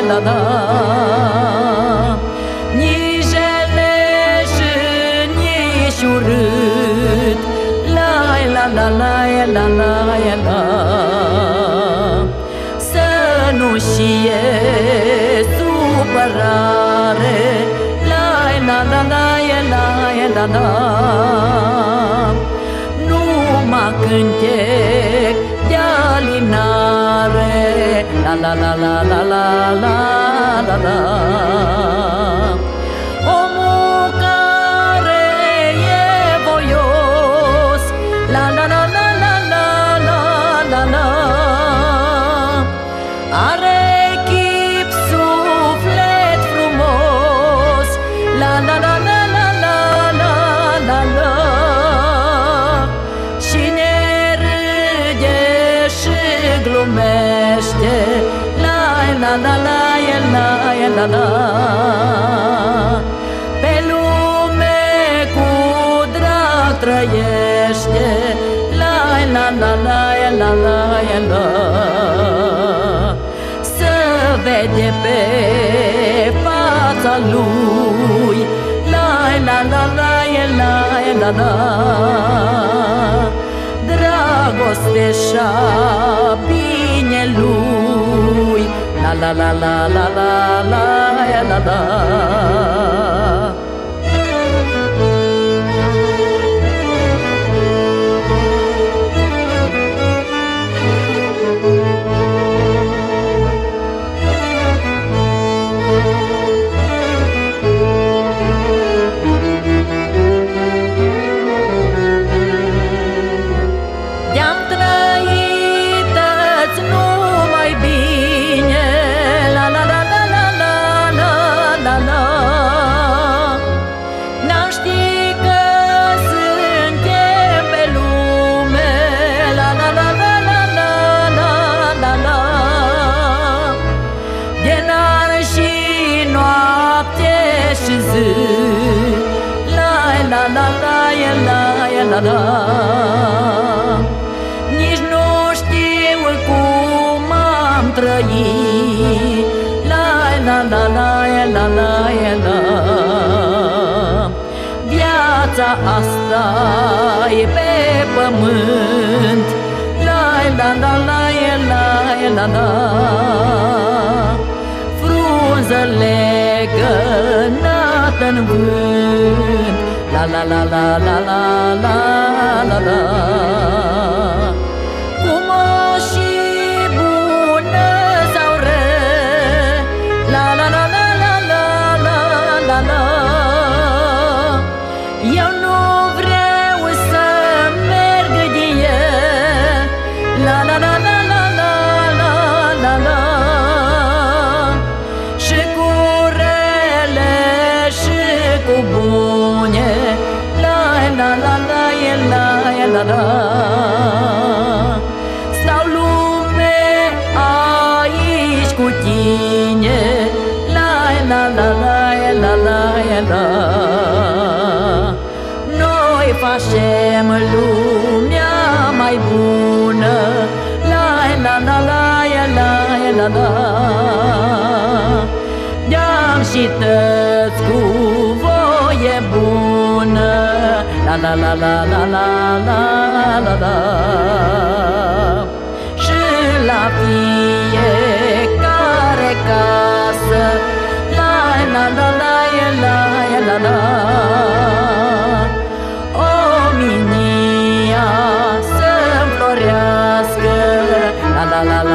la la. Nici rele și nici urât, la la la la la la la. Să nu știe supărare, la la la la la la. Numai cântec de alinare, la la la la la la la la la. Omul care e voios, la la la la la la la la la. Are chip, suflet frumos, la la la la la la la la la. Și ne râde și glumește, la la la la la la. Pe lume cu drag trăiește, la la la la la la la. Să vede pe fața lui, la la la la la la. Dragoste și-a bine lui, la la la la la la la la la. De-am trăit îți numai bine, la la la la la la la la. N-am ști că suntem pe lume, la la la la la la la la. De n-an și noapte și zi, la la la la la la. Nici nu știu cum am trăit, la la la la la la la. Viața asta-i pe pământ, la la la la la la. Frunzele cănată-n vânt, la la la la la la la la. Cum o și bună sau rea, la la la la la la la la. Eu nu vreau să merg din ea, la la la la la la la la. Și cu rele și cu bune, la la la la la la. Stau lume aici cu tine, la la la la la la. Noi facem lumea mai bună, la la la la la. De-am și tăți cu voie bună, la la la la la la la la. Și la fiecare casă, la la la la la la. Ominia să-nflorească, la la la